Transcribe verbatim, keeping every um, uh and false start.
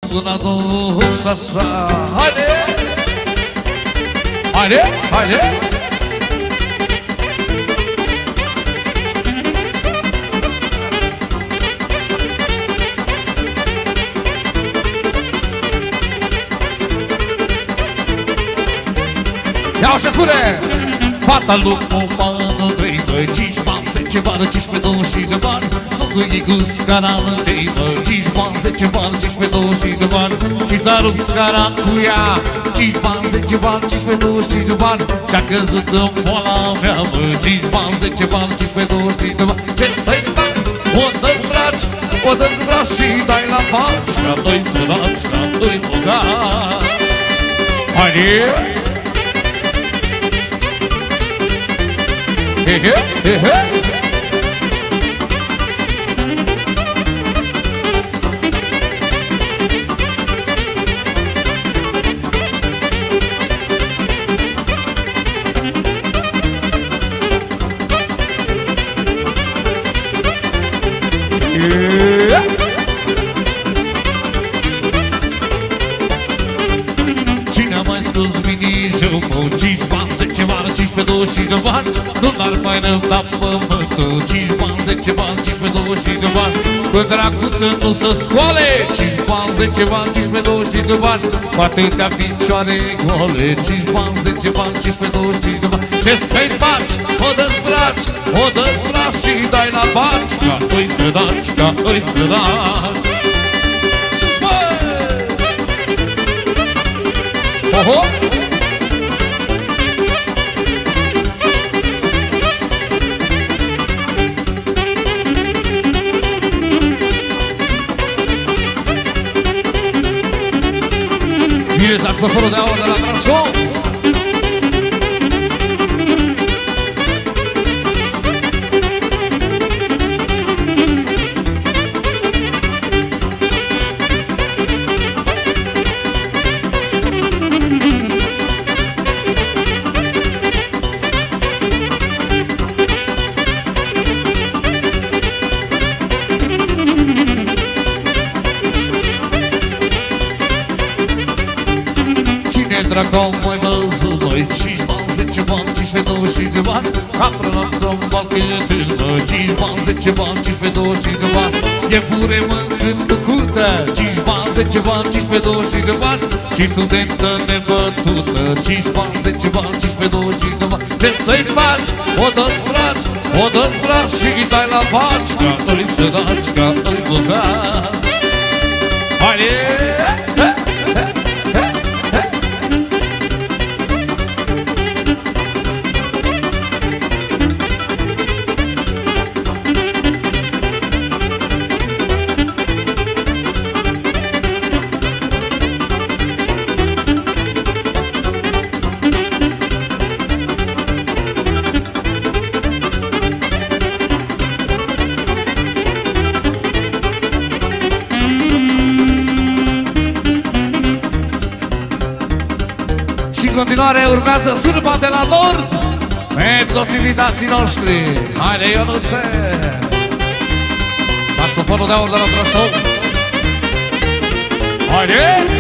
până dus așa. Haide! Haide! Haide! Ia ce spune! Fata lui Pomană, trei, doi, cinci bani, zece bani, cincisprezece, douăzeci de bani. Soțul ei cu scara în teimă, cinci bani, zece bani, cincisprezece, douăzeci de bani. Și s-a rupt scara cu ea, cinci bani, zece bani, cincisprezece, douăzeci de bani. Și-a căzut în boala mea, mă, cinci bani, zece bani, cincisprezece, douăzeci de bani. Ce să-i faci? O dezbraci, o dezbraci și dai la faci, ca doi săraci, ca doi bogați. Haide! He he he he. Cine a mai scos minișul cu cinci bani, zece bani, cincisprezece, douăzeci de bani? Nu l-ar mai răbda pământul. Cinci bani, zece bani, cincisprezece, douăzeci de bani. Cu dracu să nu se scoale. Cinci bani, zece bani, cincisprezece, douăzeci de bani. Cu atâtea picioare goale. Cinci bani, zece bani, cincisprezece, douăzeci de bani. Ce să-i faci? O dezbraci, o dezbraci și dai la faci, ca doi săraci, ca doi săraci. Sus, băi! Oho! Vine saxofonul de aur de la Brașov. Dracu mai văzut noi, cinci bani, zece bani, cincisprezece, douăzeci de bani. Am prănat să-mi bal cântând, cinci bani, zece bani, cincisprezece, douăzeci de bani. E pure mâncând cucută, cinci bani, zece bani, cincisprezece, douăzeci de bani. Și studentă nebătută, cinci bani, zece bani, cincisprezece, douăzeci de bani. Ce să-i faci? O dezbraci, o dezbraci și dai la faci, ca doi săraci, ca doi bogați. Haide! În continuare urmează Sârba de la Nord pentru toți invitații noștri. Haide, Ionuțe! Saxofonul de aur de la Brașov. Haide!